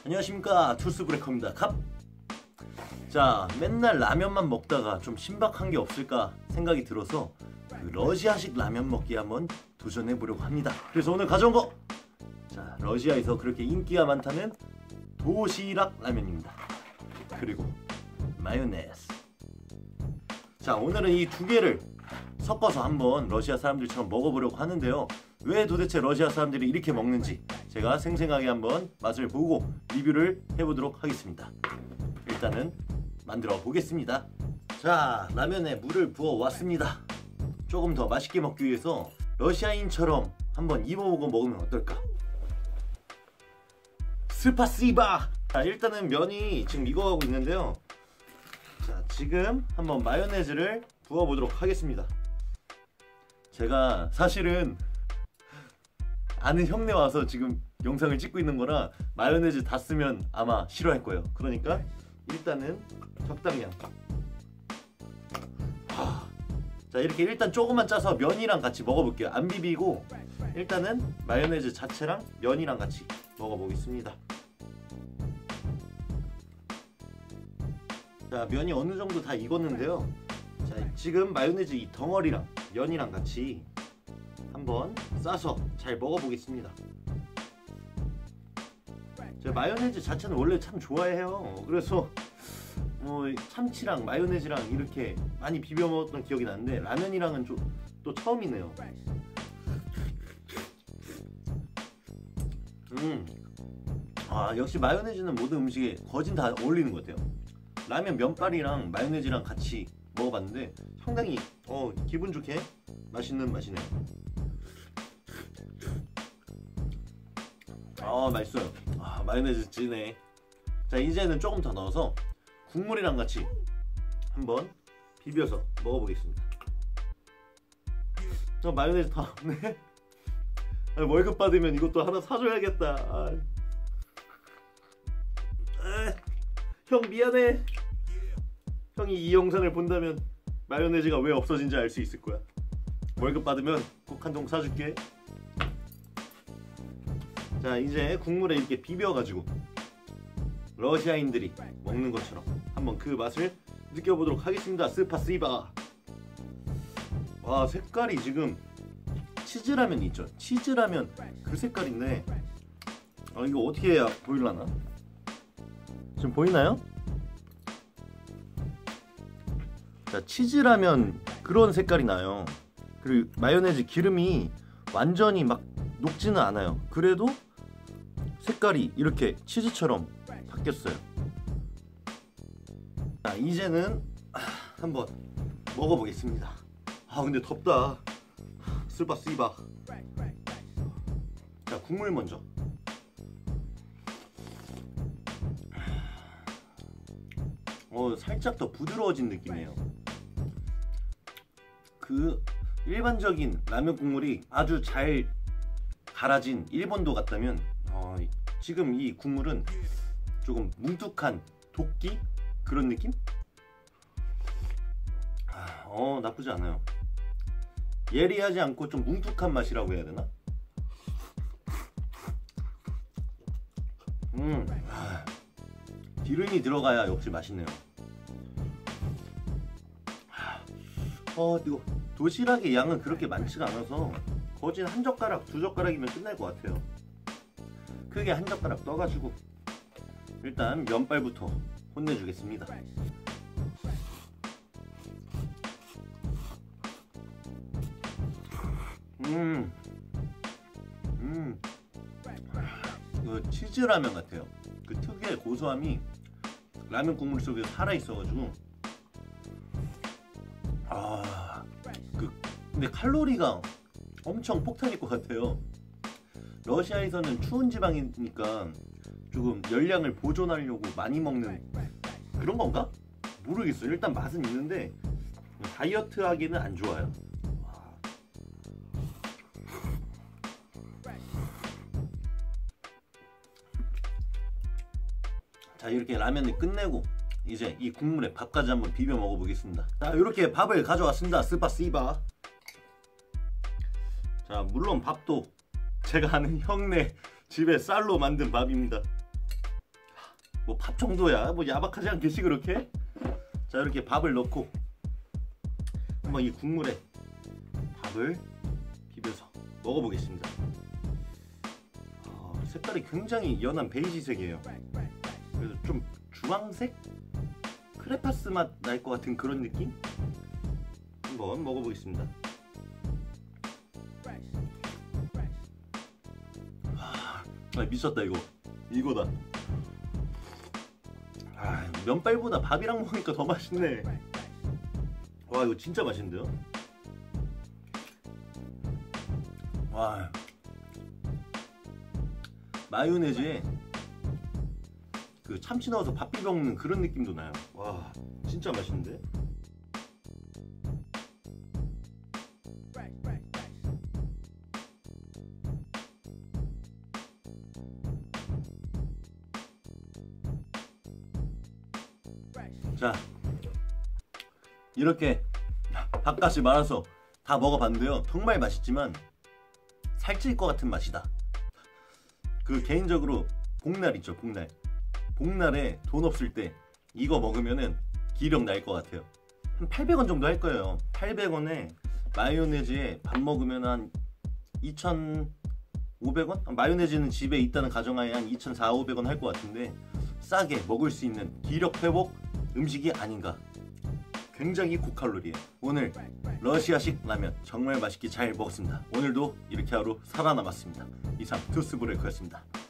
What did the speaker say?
안녕하십니까, 투스브레커입니다. 자, 맨날 라면만 먹다가 좀 신박한 게 없을까 생각이 들어서 그 러시아식 라면 먹기 한번 도전해 보려고 합니다. 그래서 오늘 가져온 거, 자, 러시아에서 그렇게 인기가 많다는 도시락 라면입니다. 그리고 마요네즈. 자, 오늘은 이 두 개를 섞어서 한번 러시아 사람들처럼 먹어보려고 하는데요. 왜 도대체 러시아 사람들이 이렇게 먹는지 제가 생생하게 한번 맛을 보고 리뷰를 해보도록 하겠습니다. 일단은 만들어 보겠습니다. 자, 라면에 물을 부어 왔습니다. 조금 더 맛있게 먹기 위해서 러시아인처럼 한번 입어보고 먹으면 어떨까? 스파시바! 자, 일단은 면이 지금 익어가고 있는데요. 자, 지금 한번 마요네즈를 부어보도록 하겠습니다. 제가 사실은 아는 형네 와서 지금 영상을 찍고 있는 거라 마요네즈 다 쓰면 아마 싫어할 거예요. 그러니까 일단은 적당량. 자, 이렇게 일단 조금만 짜서 면이랑 같이 먹어볼게요. 안 비비고 일단은 마요네즈 자체랑 면이랑 같이 먹어보겠습니다. 자, 면이 어느 정도 다 익었는데요. 자, 지금 마요네즈 이 덩어리랑 면이랑 같이 한번 싸서 잘 먹어보겠습니다. 제가 마요네즈 자체는 원래 참 좋아해요. 그래서 뭐 참치랑 마요네즈랑 이렇게 많이 비벼 먹었던 기억이 나는데 라면이랑은 좀 또 처음이네요. 역시 마요네즈는 모든 음식에 거진 다 어울리는 것 같아요. 라면 면발이랑 마요네즈랑 같이 먹어봤는데 상당히 기분 좋게 맛있는 맛이네요. 맛있어요. 마요네즈 찌네. 자, 이제는 조금 더 넣어서 국물이랑 같이 한번 비벼서 먹어보겠습니다. 마요네즈 다 없네. 월급 받으면 이것도 하나 사줘야겠다. 형 미안해. 형이 이 영상을 본다면 마요네즈가 왜 없어진지 알 수 있을 거야. 월급 받으면 꼭 한 통 사줄게. 자, 이제 국물에 이렇게 비벼가지고 러시아인들이 먹는 것처럼 한번 그 맛을 느껴보도록 하겠습니다. 스파시바. 와, 색깔이 지금 치즈라면 있죠? 치즈라면 그 색깔인데 이거 어떻게 해야 보일라나? 지금 보이나요? 자, 치즈라면 그런 색깔이 나요. 그리고 마요네즈 기름이 완전히 막 녹지는 않아요. 그래도 색깔이 이렇게 치즈처럼 바뀌었어요. 자, 이제는 한번 먹어보겠습니다. 근데 덥다. 스파시바. 자, 국물 먼저. 살짝 더 부드러워진 느낌이에요. 그 일반적인 라면 국물이 아주 잘 갈아진 일본도 같다면 지금 이 국물은 조금 뭉툭한 도끼? 그런 느낌? 나쁘지 않아요. 예리하지 않고 좀 뭉툭한 맛이라고 해야 되나? 기름이 들어가야 역시 맛있네요. 이거 도시락의 양은 그렇게 많지가 않아서 거진 한 젓가락, 두 젓가락이면 끝날 것 같아요. 크게 한 젓가락 떠가지고 일단 면발부터 혼내주겠습니다. 이거 치즈라면 같아요. 그 특유의 고소함이 라면 국물 속에 살아있어가지고 근데 칼로리가 엄청 폭탄일 것 같아요. 러시아에서는 추운 지방이니까 조금 열량을 보존하려고 많이 먹는 그런 건가? 모르겠어요. 일단 맛은 있는데 다이어트 하기는 안 좋아요. 자, 이렇게 라면을 끝내고 이제 이 국물에 밥까지 한번 비벼 먹어보겠습니다. 자, 이렇게 밥을 가져왔습니다. 스파시바. 자, 물론 밥도 제가 아는 형네 집에 쌀로 만든 밥입니다. 뭐 밥 정도야. 뭐 야박하지 않겠지 그렇게? 자, 이렇게 밥을 넣고 한번 이 국물에 밥을 비벼서 먹어보겠습니다. 색깔이 굉장히 연한 베이지색이에요. 그래서 좀 주황색? 크레파스 맛 날 것 같은 그런 느낌? 한번 먹어보겠습니다. 미쳤다 이거. 이거다. 면발보다 밥이랑 먹으니까 더 맛있네. 와, 이거 진짜 맛있는데요? 와, 마요네즈에 그 참치 넣어서 밥 비벼 먹는 그런 느낌도 나요. 와, 진짜 맛있는데? 자, 이렇게 밥까지 말아서 다 먹어봤는데요. 정말 맛있지만 살찔 것 같은 맛이다. 그 개인적으로 복날 있죠, 복날. 복날에 돈 없을 때 이거 먹으면은 기력 날 것 같아요. 한 800원 정도 할 거예요. 800원에 마요네즈에 밥 먹으면 한 2,500원? 마요네즈는 집에 있다는 가정하에 한 2,400~500원 할 것 같은데 싸게 먹을 수 있는 기력 회복 음식이 아닌가. 굉장히 고칼로리예요. 오늘 러시아식 라면 정말 맛있게 잘 먹었습니다. 오늘도 이렇게 하루 살아남았습니다. 이상 투스브레이크였습니다.